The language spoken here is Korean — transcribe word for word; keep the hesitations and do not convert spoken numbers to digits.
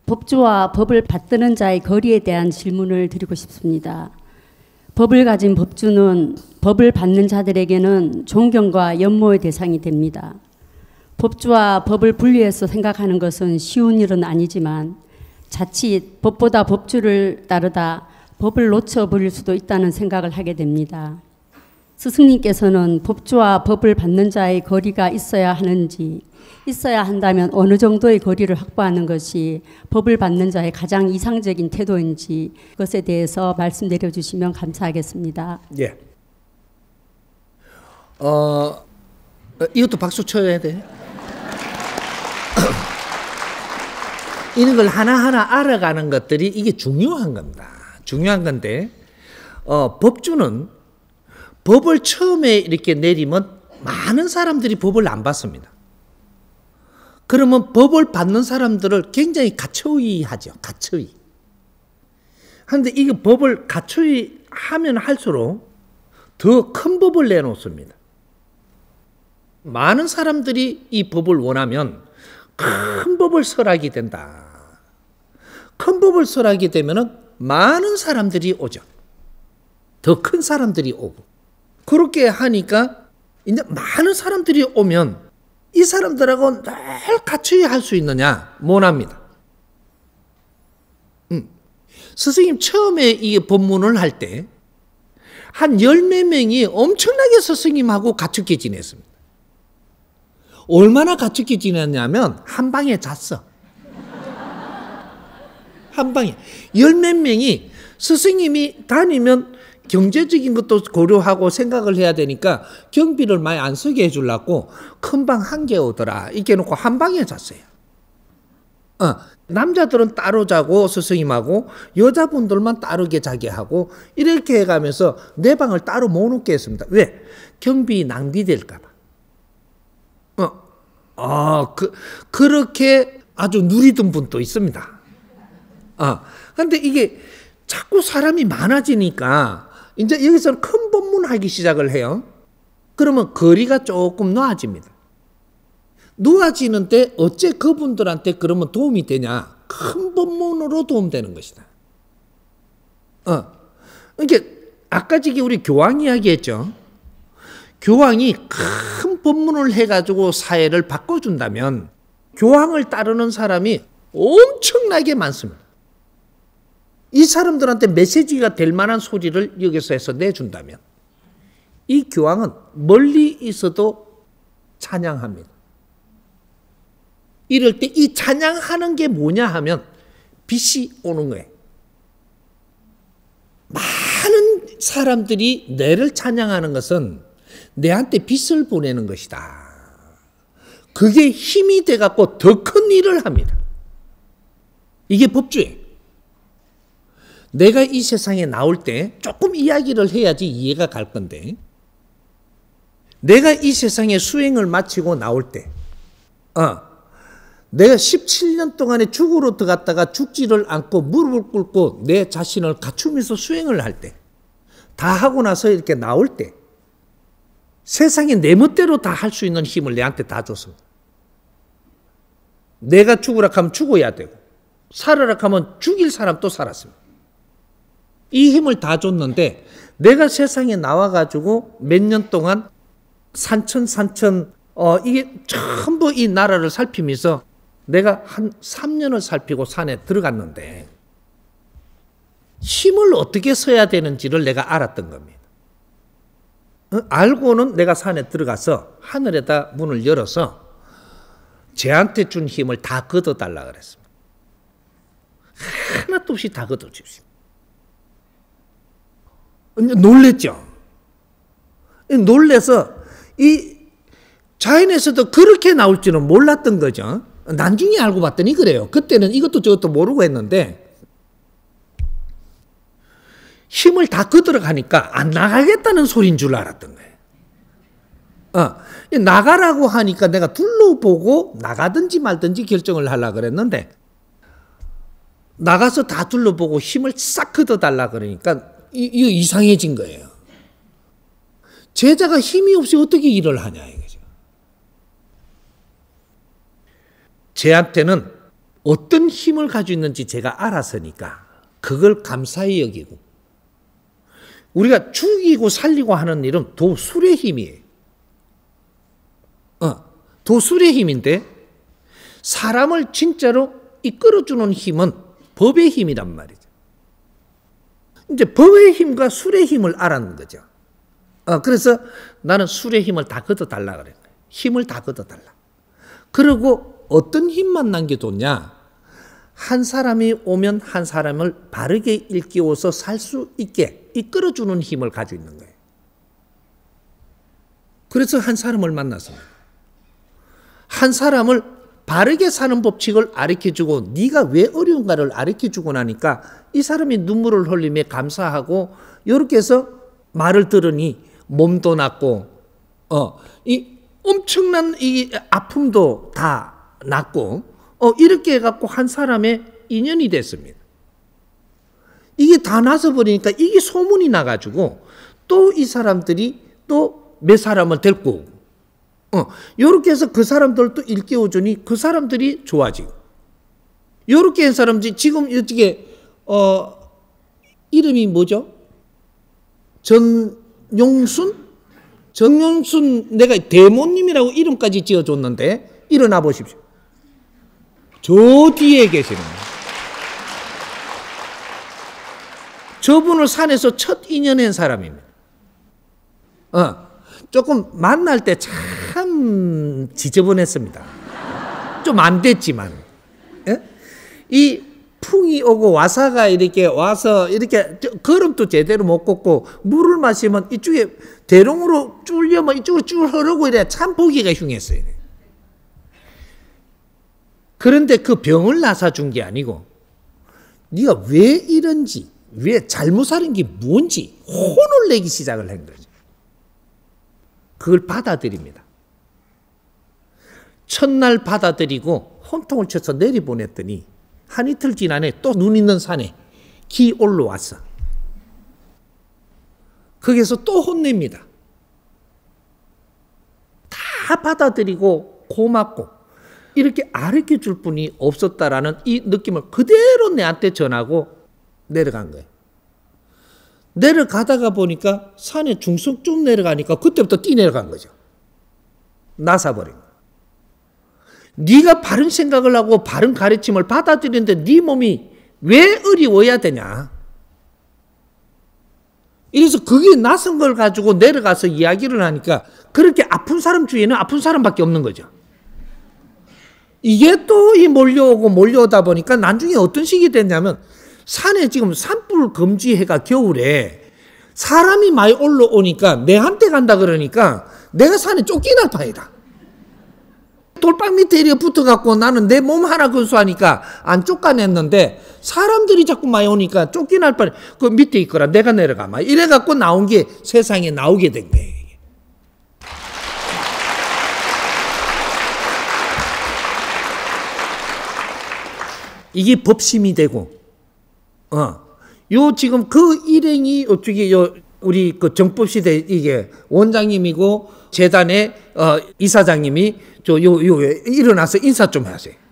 법주와 법을 받드는 자의 거리에 대한 질문을 드리고 싶습니다. 법을 가진 법주는 법을 받는 자들에게는 존경과 연모의 대상이 됩니다. 법주와 법을 분리해서 생각하는 것은 쉬운 일은 아니지만 자칫 법보다 법주를 따르다 법을 놓쳐버릴 수도 있다는 생각을 하게 됩니다. 스승님께서는 법주와 법을 받는 자의 거리가 있어야 하는지, 있어야 한다면 어느 정도의 거리를 확보하는 것이 법을 받는 자의 가장 이상적인 태도인지 그것에 대해서 말씀 내려주시면 감사하겠습니다. 예. 어, 이것도 박수 쳐야 돼. 이런 걸 하나하나 알아가는 것들이 이게 중요한 겁니다. 중요한 건데, 어, 법주는 법을 처음에 이렇게 내리면 많은 사람들이 법을 안 받습니다. 그러면 법을 받는 사람들을 굉장히 가처위 하죠. 가처위. 그런데 이게 법을 가처위 하면 할수록 더 큰 법을 내놓습니다. 많은 사람들이 이 법을 원하면 큰 법을 설하게 된다. 큰 법을 설하게 되면 많은 사람들이 오죠. 더 큰 사람들이 오고. 그렇게 하니까 이제 많은 사람들이 오면 이 사람들하고 늘 같이 할 수 있느냐? 못합니다. 음. 스승님 처음에 이 법문을 할 때 한 열 몇 명이 엄청나게 스승님하고 가축게 지냈습니다. 얼마나 가축게 지냈냐면 한 방에 잤어. 한 방에. 열 몇 명이 스승님이 다니면 경제적인 것도 고려하고 생각을 해야 되니까 경비를 많이 안 쓰게 해주려고 큰 방 한 개 오더라. 이렇게 놓고 한 방에 잤어요. 어, 남자들은 따로 자고 스승님하고 여자분들만 따르게 자게 하고 이렇게 해가면서 내 방을 따로 못 놓게 했습니다. 왜? 경비 낭비될까 봐. 어, 어, 그, 그렇게 아주 누리던 분도 있습니다. 어, 근데 이게 자꾸 사람이 많아지니까 이제 여기서는 큰 법문하기 시작을 해요. 그러면 거리가 조금 놓아집니다. 놓아지는데 어째 그분들한테 그러면 도움이 되냐? 큰 법문으로 도움되는 것이다. 어, 이게 아까 저기 우리 교황 이야기했죠. 교황이 큰 법문을 해가지고 사회를 바꿔준다면 교황을 따르는 사람이 엄청나게 많습니다. 이 사람들한테 메시지가 될 만한 소리를 여기서 해서 내준다면 이 교황은 멀리 있어도 찬양합니다. 이럴 때 이 찬양하는 게 뭐냐 하면 빛이 오는 거예요. 많은 사람들이 내를 찬양하는 것은 내한테 빛을 보내는 것이다. 그게 힘이 돼갖고 더 큰 일을 합니다. 이게 법주예요. 내가 이 세상에 나올 때 조금 이야기를 해야지 이해가 갈 건데, 내가 이 세상에 수행을 마치고 나올 때, 어, 내가 십칠 년 동안에 죽으로 들어갔다가 죽지를 않고 무릎을 꿇고 내 자신을 갖추면서 수행을 할 때, 다 하고 나서 이렇게 나올 때, 세상에 내 멋대로 다 할 수 있는 힘을 내한테 다 줬습니다. 내가 죽으라 하면 죽어야 되고, 살아라 하면 죽일 사람 또 살았습니다. 이 힘을 다 줬는데 내가 세상에 나와가지고 몇 년 동안 산천 산천 어 이게 전부 이 나라를 살피면서 내가 한 삼 년을 살피고 산에 들어갔는데 힘을 어떻게 써야 되는지를 내가 알았던 겁니다. 어? 알고는 내가 산에 들어가서 하늘에다 문을 열어서 쟤한테 준 힘을 다 걷어달라 그랬습니다. 하나도 없이 다 걷어주십시오. 놀랬죠. 놀래서 이 자연에서도 그렇게 나올 줄은 몰랐던 거죠. 나중에 알고 봤더니 그래요. 그때는 이것도 저것도 모르고 했는데 힘을 다 걷어가니까 안 나가겠다는 소리인 줄 알았던 거예요. 어, 나가라고 하니까 내가 둘러보고 나가든지 말든지 결정을 하려고 그랬는데 나가서 다 둘러보고 힘을 싹 걷어달라 그러니까 이거 이상해진 거예요. 제자가 힘이 없이 어떻게 일을 하냐 이거죠. 쟤한테는 어떤 힘을 가지고 있는지 제가 알았으니까 그걸 감사히 여기고, 우리가 죽이고 살리고 하는 일은 도술의 힘이에요. 어, 도술의 힘인데 사람을 진짜로 이끌어주는 힘은 법의 힘이란 말이죠. 이제 법의 힘과 술의 힘을 알았는 거죠. 어, 그래서 나는 술의 힘을 다 걷어달라 그래. 힘을 다 걷어달라. 그리고 어떤 힘만 남겨뒀냐? 한 사람이 오면 한 사람을 바르게 일깨워서 살 수 있게 이끌어주는 힘을 가지고 있는 거예요. 그래서 한 사람을 만났습니다. 한 사람을 바르게 사는 법칙을 가르쳐주고 네가 왜 어려운가를 가르쳐주고 나니까 이 사람이 눈물을 흘리며 감사하고 이렇게 해서 말을 들으니 몸도 낫고 어, 이 엄청난 이 아픔도 다 낫고 어, 이렇게 해갖고 한 사람의 인연이 됐습니다. 이게 다 나서 버리니까 이게 소문이 나가지고 또 이 사람들이 또 몇 사람을 데리고 오고 어, 요렇게 해서 그 사람들도 일깨워주니 그 사람들이 좋아지고, 요렇게 한 사람들이 지금 어떻게 어, 이름이 뭐죠? 전용순? 전용순 내가 대모님이라고 이름까지 지어줬는데 일어나 보십시오. 저 뒤에 계시는 거예요. 저분을 산에서 첫 인연한 사람입니다. 어, 조금 만날 때 참 지저분했습니다. 좀 안 됐지만, 예? 이 풍이 오고 와사가 이렇게 와서 이렇게 걸음도 제대로 못 걷고 물을 마시면 이쪽에 대롱으로 쫄려면 이쪽으로 쭉 흐르고 이래 참 보기가 흉했어요. 그런데 그 병을 나사준 게 아니고 네가 왜 이런지, 왜 잘못 사는 게 뭔지 혼을 내기 시작을 한 거죠. 그걸 받아들입니다. 첫날 받아들이고 혼통을 쳐서 내리보냈더니 한 이틀 지나네 또 눈 있는 산에 기 올라왔어. 거기서 또 혼냅니다. 다 받아들이고 고맙고 이렇게 가르쳐 줄 분이 없었다라는 이 느낌을 그대로 내한테 전하고 내려간 거예요. 내려가다가 보니까 산에 중턱 쭉 내려가니까 그때부터 뛰 내려간 거죠. 나사버린 거예요. 네가 바른 생각을 하고 바른 가르침을 받아들이는데 네 몸이 왜 어려워야 되냐. 이래서 그게 낯선 걸 가지고 내려가서 이야기를 하니까 그렇게 아픈 사람 주위에는 아픈 사람밖에 없는 거죠. 이게 또 이 몰려오고 몰려오다 보니까 나중에 어떤 식이 됐냐면 산에 지금 산불 금지해가 겨울에 사람이 많이 올라오니까 내한테 간다 그러니까 내가 산에 쫓겨날 판이다. 돌방 밑에 이렇게 붙어갖고 나는 내 몸 하나 근수하니까 안 쫓아냈는데 사람들이 자꾸 많이 오니까 쫓겨날 판이 그 밑에 있거라 내가 내려가 막 이래갖고 나온 게 세상에 나오게 된 거예요. 이게 법심이 되고 어, 요 지금 그 일행이 어떻게 요 우리 그 정법시대 이게 원장님이고 재단의 어, 이사장님이 저 요 요 일어나서 인사 좀 하세요.